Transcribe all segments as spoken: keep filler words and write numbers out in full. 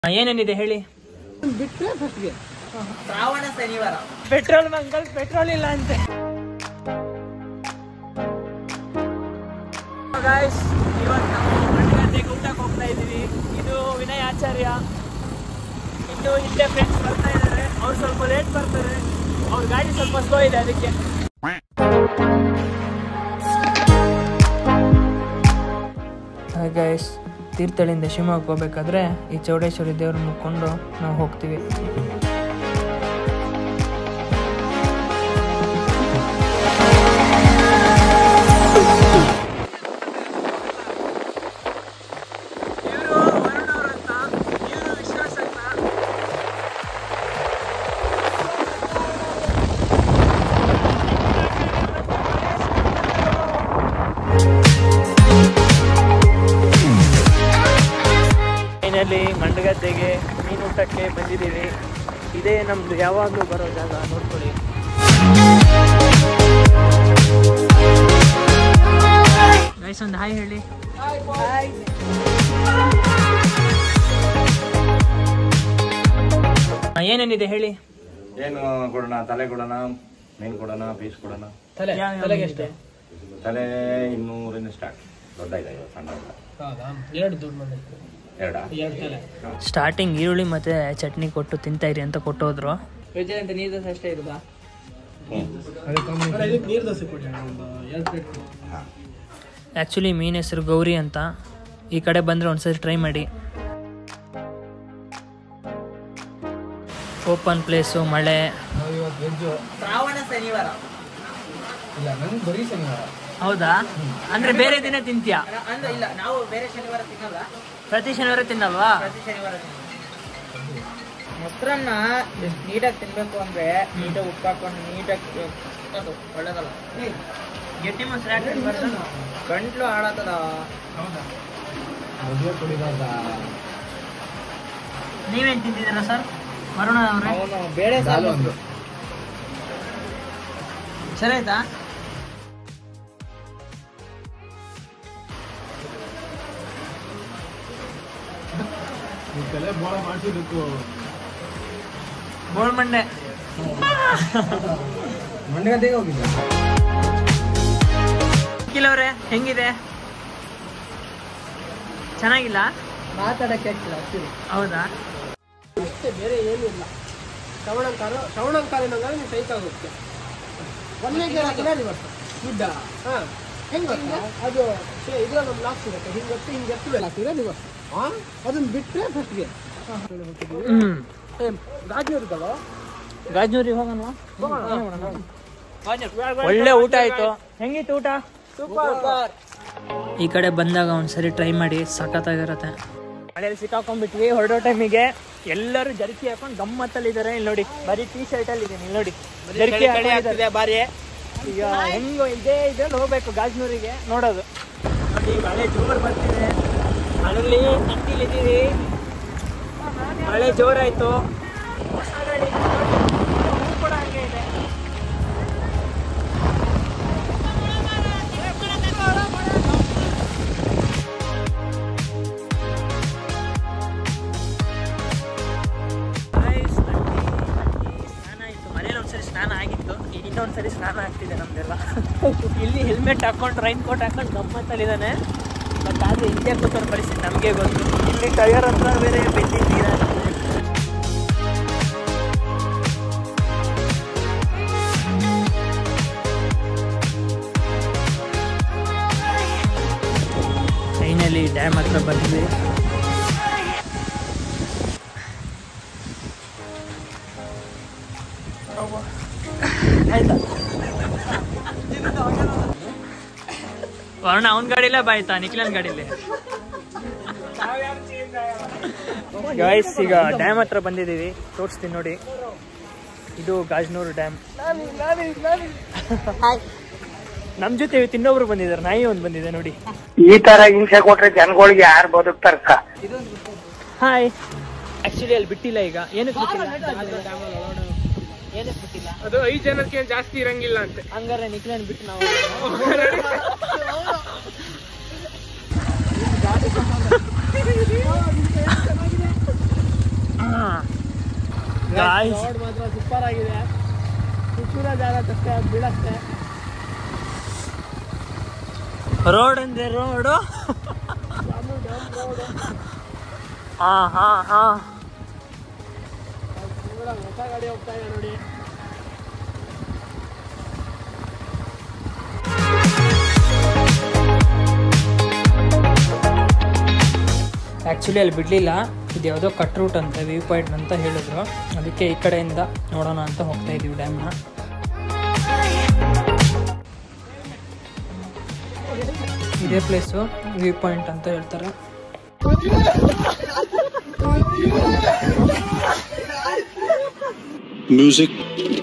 ಏನೇನಿದೆ ಹೇಳಿ. ಬಿಟ್ಟರೆ ಫಸ್ಟ್ಗೆ ಶ್ರಾವಣ ಶನಿವಾರ ಪೆಟ್ರೋಲ್ ಬಂಕಲ್ ಪೆಟ್ರೋಲ್ ಇಲ್ಲ ಅಂತೆ. ಗಾಯ್ಸ್, ಇವತ್ತು ಮಂಡ್ಯಕ್ಕೆ ಊಟಕ್ಕೆ ಹೋಗ್ತಾ ಇದ್ದೀವಿ. ಇದು ವಿನಯ್ ಆಚಾರ್ಯ. ಇನ್ನು ಇಲ್ಲೇ ಫ್ರೆಂಡ್ಸ್ ಬರ್ತಾ ಇದ್ದಾರೆ. ಅವ್ರು ಸ್ವಲ್ಪ ಲೇಟ್ ಬರ್ತಾರೆ. ಅವ್ರ ಗಾಡಿ ಸ್ವಲ್ಪ ಸ್ಲೋ ಇದೆ ಅದಕ್ಕೆ. ಹಾಯ್ ಗಾಯ್ಸ್, ತೀರ್ಥಹಳ್ಳಿಯಿಂದ ಶಿವಮೊಗ್ಗ ಹೋಗ್ಬೇಕಾದ್ರೆ ಈ ಚೌಡೇಶ್ವರಿ ದೇವ್ರನ್ನ ಮುಕ್ಕೊಂಡು ನಾವು ಹೋಗ್ತೀವಿ. ಮಂಡಗದ್ದೆಗೆ ಮೀನು ಊಟಕ್ಕೆ ಬಂದಿದ್ದೀವಿ. ಇದೇ ನಮ್ದು ಯಾವಾಗಲೂ ಬರೋ ಜಾಗ, ನೋಡ್ಕೊಳ್ಳಿ. ಗೈಸ್, ಒಂದು ಹಾಯ್ ಹೇಳಿ. ಏನೇನಿದೆ ಹೇಳಿ. ಏನು ಕೊಡೋಣ? ತಲೆ ಕೊಡೋಣ, ಮೀನು ಕೊಡೋಣ, ಪೀಸ್ ಕೊಡೋಣ. ತಲೆ ತಲೆಗೆ ಎಷ್ಟು? ತಲೆ ಇನ್ನೂರಿಂದ ಸ್ಟಾರ್ಟ್. ದೊಡ್ಡ ಇದೆ, ಸಣ್ಣ ಇಲ್ಲ. ಎರಡು ದೊಡ್ಡ ಬಂದೈತೆ. ಸ್ಟಾರ್ಟಿಂಗ್ ಈರುಳ್ಳಿ ಮತ್ತೆ ಚಟ್ನಿ ಕೊಟ್ಟು ತಿಂತಾ ಇರಿ ಅಂತ ಕೊಟ್ಟೋದ್ರು. ವೆಜ್ ಅಂತ ನೀರು ದೋಸೆ ಅಷ್ಟೇ ಇರೋದಾ? ನೀರು ದೋಸೆ ಕೊಡಿ, ಎರಡು ಪ್ಲೇಟ್. ಆ್ಯಕ್ಚುಲಿ ಮೀನು ಹೆಸರು ಗೌರಿ ಅಂತ. ಈ ಕಡೆ ಬಂದರೆ ಒಂದ್ಸರಿ ಟ್ರೈ ಮಾಡಿ. ಓಪನ್ ಪ್ಲೇಸು, ಮಳೆ. ಶ್ರಾವಣ ಶನಿವಾರ ಇಲ್ಲ, ನಂಗೆ ಬರೀ ಶನಿವಾರ. ಹೌದಾ? ಅಂದರೆ ಬೇರೆ ದಿನ ತಿಂತೀಯಾ? ಅಂದ್ರೆ ಇಲ್ಲ, ನಾವು ಬೇರೆ ಶನಿವಾರ ತಿನ್ನಲ್ಲ. ಪ್ರತಿ ಶನಿವಾರ ತಿನ್ನಲ್ವಾ? ಪ್ರತಿ ಶನಿವಾರ ಮೊಸರನ್ನ ನೀಟಾಗಿ ತಿನ್ಬೇಕು ಅಂದ್ರೆ ನೀಟಾಗಿ ಉಪ್ಪು ಹಾಕೊಂಡು ನೀಟಾಗಿ ಅದು ಒಳ್ಳೇದಲ್ಲ. ಗಟ್ಟಿ ಮೊಸರು ಗಂಟ್ಲು ಹಾಳಾತದ. ಮದುವೆ ಕುಡಿಬಾರ್ದ. ನೀವೇನು ತಿಂತಿದ್ದೀರಾ ಸರ್? ವರುಣ ಅವರೇ, ಅವನು ಬೇಳೆ ಸಾಲು ಅಂದ್ರು. ಸರಿ ಆಯ್ತಾ? ತಲೆ ಬೋಳ ಮಾಡಿಸಿದ್ದಕ್ಕೂ ಬೋಳ್ ಮಂಡೆ ಮಂಡ್ಯಗದ್ದೆಗೆ ಹೋಗಿದ್ದ. ಕಿಲವ್ರೆ ಹೆಂಗಿದೆ? ಚೆನ್ನಾಗಿಲ್ಲ? ಮಾತಾಡಕ್ಕೆ ಆಗ್ತಿಲ್ಲ. ಹೌದಾ? ಅಷ್ಟೇ, ಬೇರೆ ಏನೂ ಇಲ್ಲ. ಶ್ರವಣಂಕಾರ ಶ್ರವಣಂಕಾರಿನಂಗಾದ್ರೆ ನೀವು ಸೈಕ್ ಆಗುತ್ತೆ. ಒಂದೇ ರಿವರ್ಸ್ ಗುಡ್ಡ. ಹಾಂ, ಹೆಂಗೆ ಗೊತ್ತಾ? ಅದು ಇದ್ರ ನಮ್ಮ ಲಾಕ್ ಸಿಗುತ್ತೆ. ಹಿಂಗೆ ಗೊತ್ತು, ಹಿಂಗೆ ಎತ್ತು ಹಾಕ್ತಿದ್ರೆ ರಿವರ್ಸ್. ಹಾಂ, ಅದನ್ನ ಬಿಟ್ಟರೆ ಫಸ್ಟ್ಗೆ ಗಾಜೂರಿದ್ದಾವ. ಗಾಜನೂರಿಗೆ ಹೋಗೋಣ. ಒಳ್ಳೆ ಊಟ ಆಯ್ತು. ಹೆಂಗಿತ್ತು ಊಟ? ಸೂಪರ್. ಈ ಕಡೆ ಬಂದಾಗ ಒಂದ್ಸರಿ ಟ್ರೈ ಮಾಡಿ, ಸಖತ್ತಾಗಿರುತ್ತೆ. ಮಳೆಯಲ್ಲಿ ಸಿಕ್ಕಾಕೊಂಡ್ಬಿಟ್ವಿ. ಹೊರಡೋ ಟೈಮಿಗೆ ಎಲ್ಲರೂ ಜರ್ಕಿ ಹಾಕೊಂಡು ಗಮ್ಮತ್ತಲ್ಲಿದ್ದಾರೆ. ಇಲ್ಲಿ ನೋಡಿ, ಬರೀ ಟೀ ಶರ್ಟ್ ಅಲ್ಲಿ ಇದ್ದೀನಿ. ಇಲ್ಲಿ ನೋಡಿ, ಜರ್ಕಿ ಹಾಕೊಂಡಿದ್ದಾರೆ ಬಾರಿ. ಈಗ ಹೆಂಗೋ ಇದೇ ಇದ್ರಲ್ಲಿ ಹೋಗ್ಬೇಕು ಗಾಜನೂರಿಗೆ ನೋಡೋದು. ನೋಡಿ, ಮಳೆ ಜೋರು ಬರ್ತಿದೆ. ಮಳೆಯಲ್ಲಿ ತಂಡಿಲಿದ್ದೀವಿ. ಮಳೆ ಜೋರಾಯ್ತು. ಕೂಡ ಹಂಗೆ ಇದೆ. ಸ್ನಾನ ಆಗಿತ್ತು. ಈಗ ಇನ್ನೊಂದ್ಸರಿ ಸ್ನಾನ ಆಗ್ತಿದೆ ನಮ್ದೆಲ್ಲ. ಇಲ್ಲಿ ಹೆಲ್ಮೆಟ್ ಹಾಕೊಂಡು ರೈನ್ ಕೋಟ್ ಹಾಕೊಂಡು ಗಮ್ಮತ್ತಲ್ಲಿದ್ದಾನೆ. ಬಟ್ ಆದರೆ ಹಿಂದೆ ಕೂತವ್ರ ಪರಿಸ್ಥಿತಿ ನಮಗೆ ಗೊತ್ತು. ಇಲ್ಲಿ ಟಯರ್ ಹತ್ರ ಬೇರೆ ಬೆಂದಿದ್ದೀರಾ. ಫೈನಲಿ ಡ್ಯಾಮ್ ಹತ್ರ ಬಂದ್ವಿ. ಆಯ್ತಾ? ವರ್ಣ ಅವನ ಗಾಡಿಲೇ ಬಾಯ್ತಾ, ನಿಖಿಲನ್ ಗಾಡಿಲಿ. ಗಾಯ್ಸ್, ಈಗ ಡ್ಯಾಮ್ ಹತ್ರ ಬಂದಿದ್ದೀವಿ. ತೋರಿಸ್ತೀನಿ ನೋಡಿ. ಇದು ಗಾಜನೂರು ಡ್ಯಾಮ್. ನಮ್ ಜೊತೆ ತಿನ್ನೋಬ್ರು ಬಂದಿದ್ದಾರೆ. ನಾಯಿ ಒಂದು ಬಂದಿದೆ ನೋಡಿ. ಈ ತರ ಹಿಂಸೆ ಕೊಟ್ರೆ ಜನಗಳಿಗೆ ಯಾರು ಬದುಕ್ತಾರಕ್ಕ? ಹಾಯ್. ಆಕ್ಚುಲಿ ಅಲ್ಲಿ ಬಿಟ್ಟಿಲ್ಲ. ಈಗ ಏನಕ್ಕೆ ಬಿಟ್ಟಿಲ್ಲ? ಏನಕ್ಕೆ ಬಿಟ್ಟಿಲ್ಲ? ಅದು ಐದು ಜನಕ್ಕೆ ಜಾಸ್ತಿ ಇರಂಗಿಲ್ಲ ಅಂತೆ. ಹಂಗಾರೆ ನಿಖಿಲನ್ ಬಿಟ್ಟು ನಾವು ರೋಡ್ ಮಾತ್ರ ಸೂಪರ್ ಆಗಿದೆ. ಸುತ್ತೂರ ಜಾಗ ಅಷ್ಟೇ ಅದು ಬೀಳಷ್ಟೇ. ರೋಡ್ ಅಂದ್ರೆ ರೋಡು. ಹಾ ಹಾ ಹಾ ಹೊಸ ಗಾಡಿ ಹೋಗ್ತಾ ಇದೆ ನೋಡಿ. ಆ್ಯಕ್ಚುಲಿ ಅಲ್ಲಿ ಬಿಡಲಿಲ್ಲ, ಇದು ಯಾವುದೋ ಕಟ್ ರೂಟ್ ಅಂತ, ವ್ಯೂ ಪಾಯಿಂಟ್ ಅಂತ ಹೇಳಿದ್ರು. ಅದಕ್ಕೆ ಈ ಕಡೆಯಿಂದ ನೋಡೋಣ ಅಂತ ಹೋಗ್ತಾ ಇದ್ದೀವಿ ಡ್ಯಾಮ್ನ. ಇದೇ ಪ್ಲೇಸು ವ್ಯೂ ಪಾಯಿಂಟ್ ಅಂತ ಹೇಳ್ತಾರೆ. ಮ್ಯೂಸಿಕ್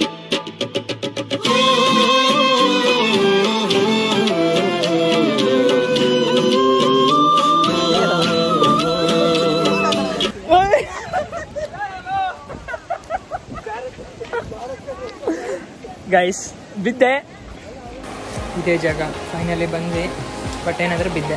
ಗೈಸ್ ಬಿದ್ದೆ. ಇದೇ ಜಾಗ ಫೈನಲಿ ಬಂದ್ವಿ, ಬಟ್ ಏನಾದರೂ ಬಿದ್ದೆ.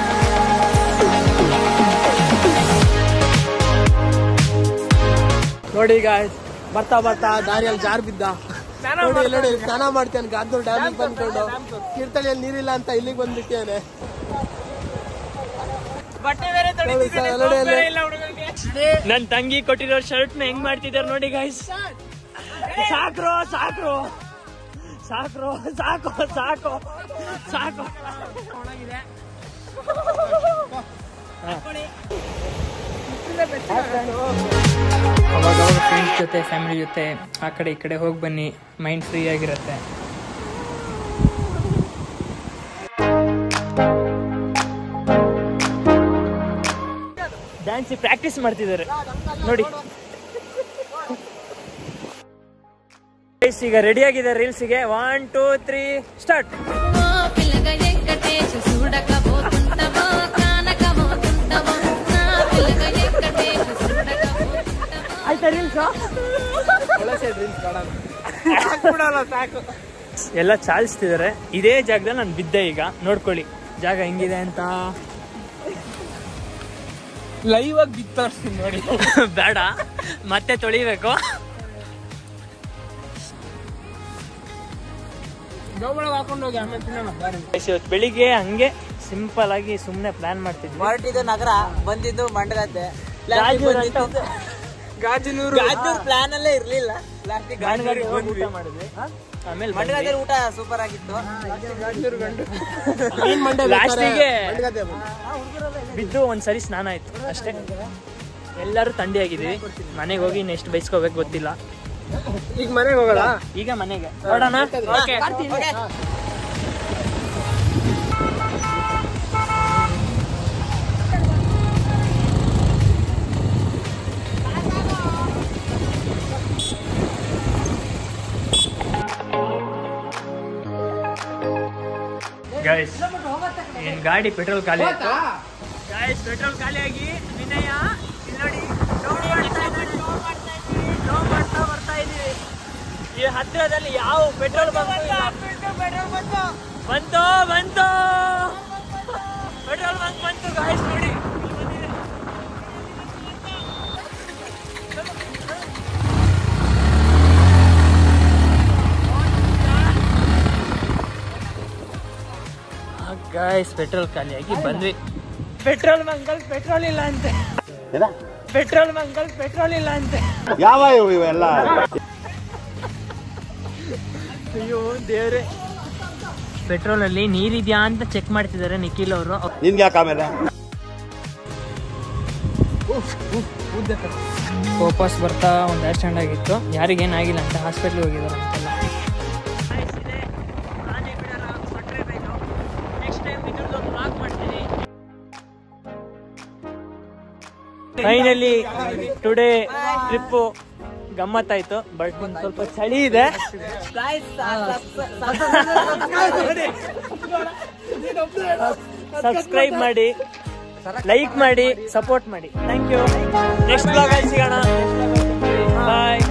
ನೋಡಿ ಗಾಯ್ಸ್, ಬರ್ತಾ ಬರ್ತಾ ದಾರಿಯಲ್ಲಿ ಜಾರ್ ಬಿದ್ದ. ನೋಡಿ ನೋಡಿ ಸ್ನಾನ ಮಾಡ್ತೇನೆ ಗಾದ್ದೂರ್ ಡ್ಯಾಮಿಗೆ ಬಂದ್ಕೊಂಡು. ತೀರ್ಥಹಳ್ಳಿಯಲ್ಲಿ ನೀರಿಲ್ಲ ಅಂತ ಇಲ್ಲಿಗೆ ಬಂದ್ಬಿಟ್ಟೇನೆ. ನನ್ ತಂಗಿ ಕೊಟ್ಟಿರೋ ಶರ್ಟ್ ನ ಹೆಂಗ್ ಮಾಡ್ತಿದಾರೆ ನೋಡಿ ಗೈಸ್. ಸಾಕ್ರೋ ಸಾಕ್ರೋ ಸಾಕ್ರೋ ಸಾಕು ಸಾಕು ಸಾಕು. ಅವಾಗವಾಗ ಫ್ರೆಂಡ್ಸ್ ಜೊತೆ ಫ್ಯಾಮಿಲಿ ಜೊತೆ ಆ ಕಡೆ ಈ ಕಡೆ ಹೋಗಿ ಬನ್ನಿ, ಮೈಂಡ್ ಫ್ರೀ ಆಗಿರುತ್ತೆ. ಡ್ಯಾನ್ಸ್ ಪ್ರಾಕ್ಟೀಸ್ ಮಾಡ್ತಿದ್ದಾರೆ ನೋಡಿ. ಈಗ ರೆಡಿ ಆಗಿದೆ ರೀಲ್ಸ್ಗೆ. One two three start. ಆಯ್ತಾ ರೀಲ್ಸ್? ಸಾಕು. ಎಲ್ಲ ಚಾಲಿಸ್ತಿದ್ದಾರೆ. ಇದೇ ಜಾಗದಲ್ಲಿ ನಾನು ಬಿದ್ದೆ. ಈಗ ನೋಡ್ಕೊಳ್ಳಿ ಜಾಗ ಹೆಂಗಿದೆ ಅಂತ. ಲೈವ್ ಆಗಿ ಬಿತ್ತೋರ್ಸ್ತೀನಿ ನೋಡಿ. ಬೇಡ, ಮತ್ತೆ ತೊಳಿಬೇಕು. ಹಾಕೊಂಡು ಹೋಗಿ ಆಮೇಲೆ ತಿನ್ನೋಣ. ಇವತ್ತು ಬೆಳಿಗ್ಗೆ ಹಂಗೆ ಸಿಂಪಲ್ ಆಗಿ ಸುಮ್ನೆ ಪ್ಲಾನ್ ಮಾಡ್ತಿದ್ವಿ. ಹೊರಟಿದ್ದು ನಗರ, ಬಂದಿದ್ದು ಮಂಡಗದ್ದೆ. ಗಾಜನೂರು ಗಾಜನೂರು ಪ್ಲಾನ್ ಅಲ್ಲೇ ಇರ್ಲಿಲ್ಲ. ಗಾಡಿ ಊಟ ಮಾಡಿದ್ವಿ. ಆಮೇಲೆ ಮಂಡಗದ್ದೆ ಊಟ ಸೂಪರ್ ಆಗಿತ್ತು. ಲಾಸ್ಟಿಗೆ ಬಿದ್ದು ಒಂದ್ಸರಿ ಸ್ನಾನ ಆಯ್ತು ಅಷ್ಟೇ. ಎಲ್ಲರೂ ಥಂಡಿ ಆಗಿದ್ವಿ. ಮನೆಗೆ ಹೋಗಿ ನೆಕ್ಸ್ಟ್ ಬೈಸ್ಕೋಬೇಕು ಗೊತ್ತಿಲ್ಲ. ಈಗ ಮನೆಗೆ ಹೋಗೋಣ. ಈಗ ಮನೆಗೆ ನೋಡೋಣ. ಗೈಸ್ ಏನ್ ಗಾಡಿ ಪೆಟ್ರೋಲ್ ಖಾಲಿ ಆಯ್ತು. ಗೈಸ್ ಪೆಟ್ರೋಲ್ ಖಾಲಿ ಆಗಿ ವಿನಯ ಇಲ್ಲಿ ನೋಡಿ ಮಾಡ್ತಾ ಬರ್ತಾ ಇದೀವಿ. ಈ ಹತ್ತಿರದಲ್ಲಿ ಯಾವ ಪೆಟ್ರೋಲ್ ಪೆಟ್ರೋಲ್ ಬಂತು ಬಂತು ಬಂತು ಪೆಟ್ರೋಲ್ ಬಂಕ್ ಬಂತು ಗಾಯ್ಸ್ ನೋಡಿ. ಗಾಯ್ಸ್ ಪೆಟ್ರೋಲ್ ಖಾಲಿಯಾಗಿ ಬಂದ್ವಿ. ಪೆಟ್ರೋಲ್ ಬಂಕಲ್ ಪೆಟ್ರೋಲ್ ಇಲ್ಲ ಅಂತೆ. ಪೆಟ್ರೋಲ್ ಬಂಕಲ್ ಪೆಟ್ರೋಲ್ ಇಲ್ಲ ಅಂತೆ. ಯಾವ ಇವೆಲ್ಲ? ಅಯ್ಯೋ ದೇವ್ರೆ. ಪೆಟ್ರೋಲ್ ಅಲ್ಲಿ ನೀರಿದ್ಯಾ ಅಂತ ಚೆಕ್ ಮಾಡ್ತಿದ್ದಾರೆ ನಿಖಿಲ್ ಅವರು. ನಿನ್ಗೆ ಯಾಕೆ ಆಮೇಲೆ ವಾಪಸ್ ಬರ್ತಾ ಒಂದು ಆಕ್ಸಿಡೆಂಟ್ ಆಗಿತ್ತು. ಯಾರಿಗೇನಾಗಿಲ್ಲ ಅಂತ ಹಾಸ್ಪಿಟ್ಲಿಗೆ ಹೋಗಿದ್ದಾರೆ ಅಂತೆಲ್ಲ. ಫೈನಲಿ ಟುಡೇ ಟ್ರಿಪ್ಪು ಗಮ್ಮತ್ತಾಯ್ತು. ಬಟ್ ಒಂದು ಸ್ವಲ್ಪ ಚಳಿ ಇದೆ. ಸಬ್ಸ್ಕ್ರೈಬ್ ಮಾಡಿ, ಲೈಕ್ ಮಾಡಿ, ಸಪೋರ್ಟ್ ಮಾಡಿ. Thank you. ನೆಕ್ಸ್ಟ್ ಬ್ಲಾಗ್ ಅಲ್ಲಿ ಸಿಗೋಣ. ಬಾಯ್.